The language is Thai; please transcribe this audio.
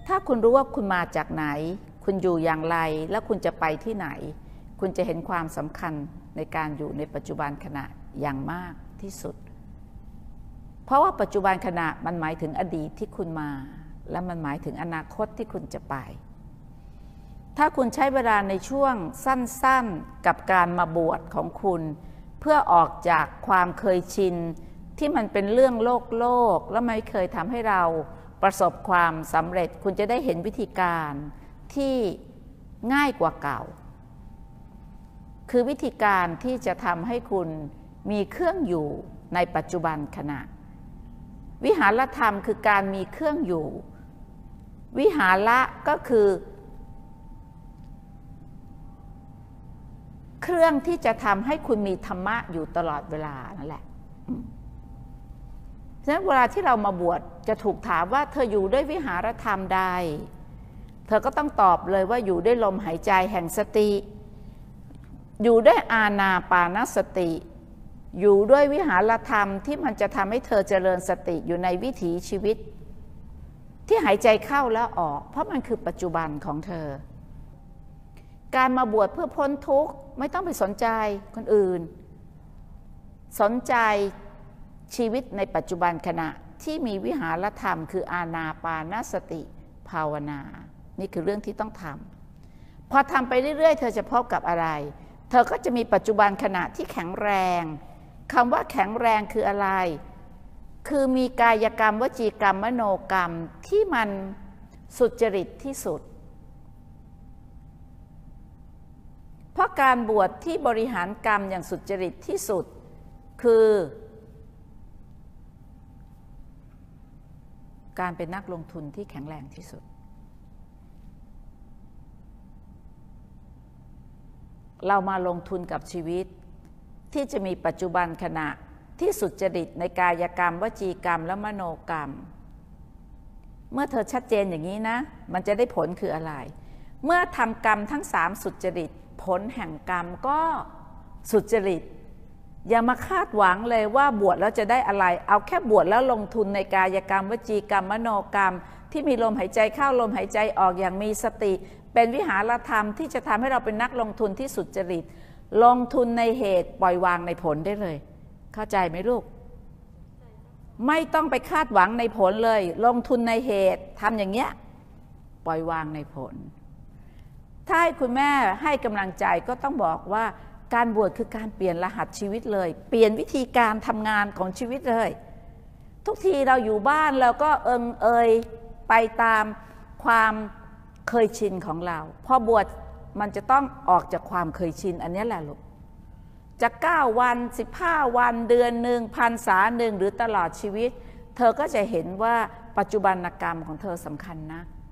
ถ้าคุณรู้ว่าคุณมาจากไหนคุณอยู่อย่างไรแล้วคุณจะไปที่ไหนคุณจะเห็นความสำคัญในการอยู่ในปัจจุบันขณะอย่างมากที่สุดเพราะว่าปัจจุบันขณะมันหมายถึงอดีตที่คุณมาและมันหมายถึงอนาคตที่คุณจะไปถ้าคุณใช้เวลาในช่วงสั้นๆกับการมาบวชของคุณเพื่อออกจากความเคยชินที่มันเป็นเรื่องโลกและไม่เคยทำให้เราประสบความสำเร็จคุณจะได้เห็นวิธีการที่ง่ายกว่าเก่าคือวิธีการที่จะทำให้คุณมีเครื่องอยู่ในปัจจุบันขณะวิหารธรรมคือการมีเครื่องอยู่วิหาระก็คือเครื่องที่จะทำให้คุณมีธรรมะอยู่ตลอดเวลานั่นแหละฉะนั้นเวลาที่เรามาบวชจะถูกถามว่าเธออยู่ด้วยวิหารธรรมใดเธอก็ต้องตอบเลยว่าอยู่ด้วยลมหายใจแห่งสติอยู่ด้วยอานาปานสติอยู่ด้วยวิหารธรรมที่มันจะทำให้เธอเจริญสติอยู่ในวิถีชีวิตที่หายใจเข้าแล้วออกเพราะมันคือปัจจุบันของเธอการมาบวชเพื่อพ้นทุกข์ไม่ต้องไปสนใจคนอื่นสนใจชีวิตในปัจจุบันขณะที่มีวิหารธรรมคืออานาปานสติภาวนานี่คือเรื่องที่ต้องทำพอทำไปเรื่อยๆเธอจะพบกับอะไรเธอก็จะมีปัจจุบันขณะที่แข็งแรงคำว่าแข็งแรงคืออะไรคือมีกายกรรมวจีกรรมมโนกรรมที่มันสุจริตที่สุดเพราะการบวชที่บริหารกรรมอย่างสุจริตที่สุดคือการเป็นนักลงทุนที่แข็งแรงที่สุดเรามาลงทุนกับชีวิตที่จะมีปัจจุบันขณะที่สุจริตในกายกรรมวจีกรรมและมโนกรรมเมื่อเธอชัดเจนอย่างนี้นะมันจะได้ผลคืออะไรเมื่อทำกรรมทั้ง3สุจริตผลแห่งกรรมก็สุจริตอย่ามาคาดหวังเลยว่าบวชแล้วจะได้อะไรเอาแค่บวชแล้วลงทุนในกายกรรมวจีกรรมมโนกรรมที่มีลมหายใจเข้าลมหายใจออกอย่างมีสติเป็นวิหารธรรมที่จะทำให้เราเป็นนักลงทุนที่สุจริตลงทุนในเหตุปล่อยวางในผลได้เลยเข้าใจไหมลูกไม่ต้องไปคาดหวังในผลเลยลงทุนในเหตุทำอย่างเงี้ยปล่อยวางในผลถ้าให้คุณแม่ให้กำลังใจก็ต้องบอกว่าการบวชคือการเปลี่ยนรหัสชีวิตเลยเปลี่ยนวิธีการทำงานของชีวิตเลยทุกทีเราอยู่บ้านเราก็เอยไปตามความเคยชินของเราพอบวชมันจะต้องออกจากความเคยชินอันนี้แหละลูกจะ9 วัน15 วันเดือนหนึ่งพรรษาหนึ่งหรือตลอดชีวิตเธอก็จะเห็นว่าปัจจุบันกรรมของเธอสำคัญนะ